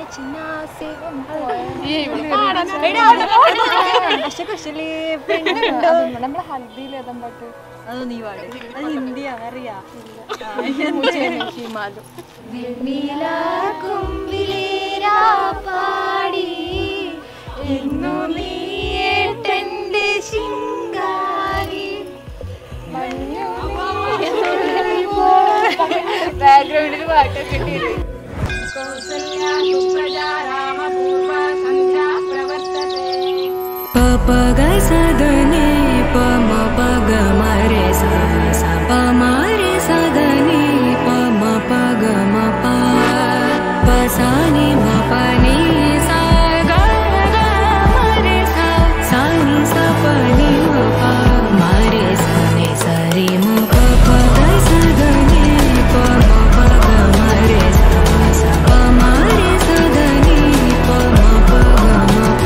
നമ്മളെ ഹൽദിയിൽ ഏതാ പാട്ട്? അത് നീ പാട്. അത് ഹിന്ദിയാണ് അറിയാം. ബാക്ക്ഗ്രൗണ്ടിൽ പാട്ടൊക്കെ സദനി പമ പഗ മരെ സ പമരെ സദനി പമ പഗ മപ പസാനി മപനി സ ഗ ഗ മരെ സ സാനി സ പനി മപ മരെ സനി സരി മപ പഗ സദനി പമ പഗ മരെ സ പമരെ സദനി പമ പഗ മപ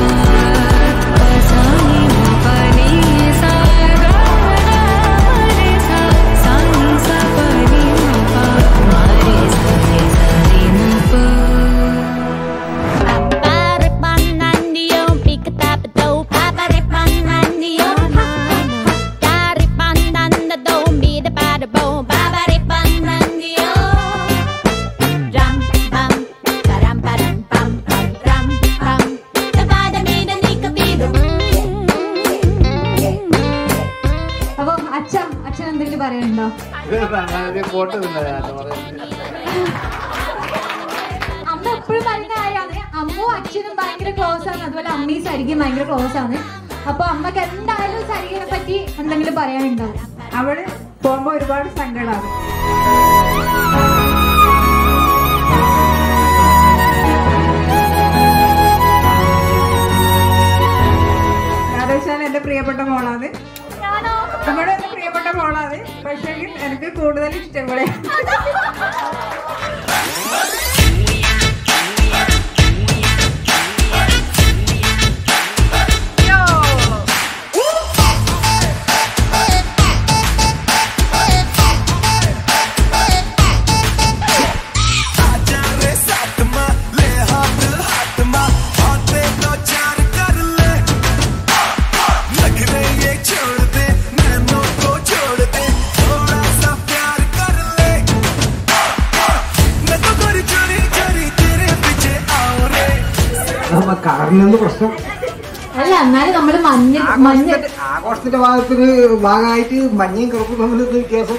അമ്മ എപ്പോഴും പറയുന്ന കാര്യമാണ്, അമ്മയും അച്ഛനും ഭയങ്കര ക്ലോസ് ആണ്, അതുപോലെ അമ്മയും സരികയും ഭയങ്കര ക്ലോസ് ആണ്. അപ്പൊ അമ്മക്ക് എന്തായാലും സരികയെ പറ്റി എന്തെങ്കിലും പറയാനുണ്ടാവും. അവള് പോകുമ്പോ ഒരുപാട് സങ്കടമാണ്. എന്റെ പ്രിയപ്പെട്ട മോളാണ്, നമ്മുടെ എന്റെ പ്രിയപ്പെട്ട മോളാണ്. പക്ഷേ എനിക്ക് കൂടുതൽ ഇഷ്ടം ഇവിടെ. കാറിനെന്ത് പ്രശ്നം അല്ല, എന്നാലും നമ്മള് ആഘോഷത്തിന്റെ ഭാഗമായിട്ട് മഞ്ഞയും കറുപ്പും തമ്മിൽ വ്യത്യാസം.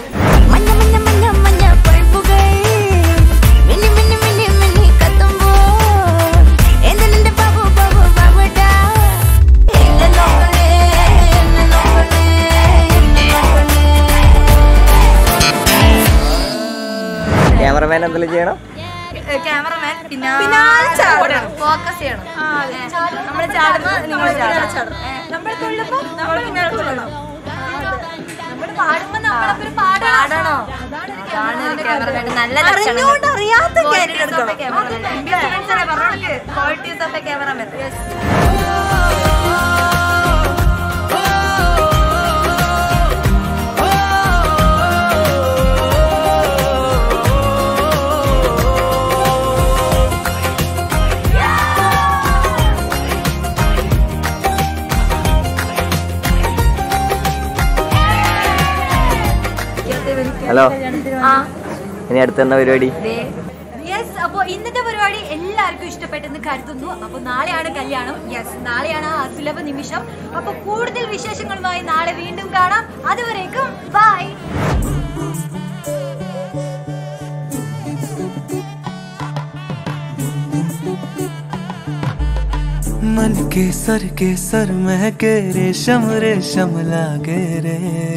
ക്യാമറമാൻ എന്തെങ്കിലും ചെയ്യണം. ക്യാമറമാൻ ഫോക്കസ് ചെയ്യണം. നമ്മള് ചാടുമ്പോ നിങ്ങൾ ചാടണം, നമ്മൾ തുള്ളുമ്പോ നമ്മൾ പിന്നെ തുള്ളണം, നമ്മൾ പാടുമ്പോ നമ്മളൊരു പാടണോ. അതാണ് ക്യാമറമാൻ നല്ല ലക്ഷണം. അറിയാത്ത qualities of a cameraman. Hello, ഇനി അടുത്തെന്താ പരിപാടി? അപ്പൊ ഇന്നത്തെ പരിപാടി എല്ലാവർക്കും ഇഷ്ടപ്പെട്ടെന്ന് കരുതുന്നു. അപ്പൊ നാളെയാണ് കല്യാണം. നാളെയാണ് ആ സുലഭ നിമിഷം. അപ്പൊ കൂടുതൽ വിശേഷങ്ങളുമായി നാളെ വീണ്ടും കാണാം. അതുവരേക്കും ബൈ. मन के सर महके रेशम रेशम लागे रे,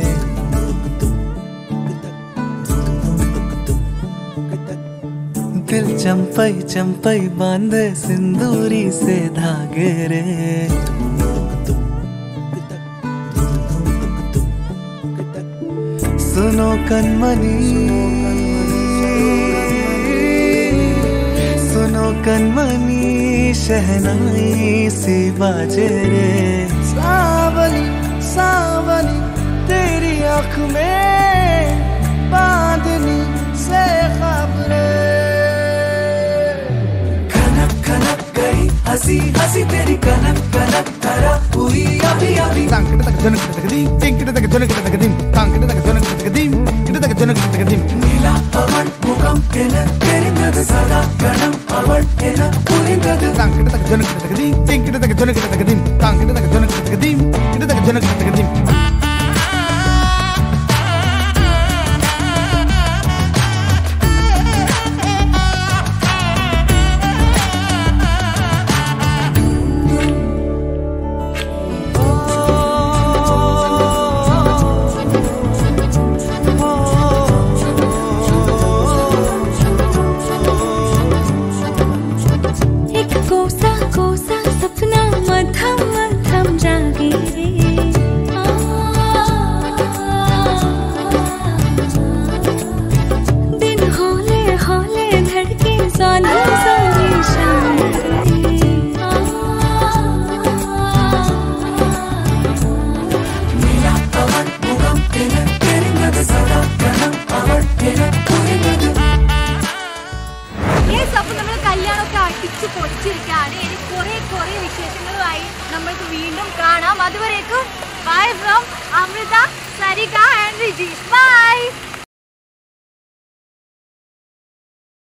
दिल चंपई चंपई बांधे सिंदूरी से धागे रे, सुनो कनमनी सुनो कनमनी शहनाई सी बाजे रे, सावली सावली तेरी आँख में बांधनी से ख्वाब रे, खनक खनक हंसी हंसी तेरी कनक कनक करा हुई अभी अभी तांकड़ तक जनक तक दी टिंकड़ तक जनक तक दी तांकड़ तक जनक तक दी किड़ तक जनक तक दी नीला अवल मुखम एन तेरिंगद सदा गणम अवल एन पुरिंगद तांकड़ तक जनक तक दी टिंकड़ तक जनक तक दी तांकड़ तक जनक तक दी किड़ तक जनक तक दी Bye from Amrita, Sarika and Rijesh. Bye.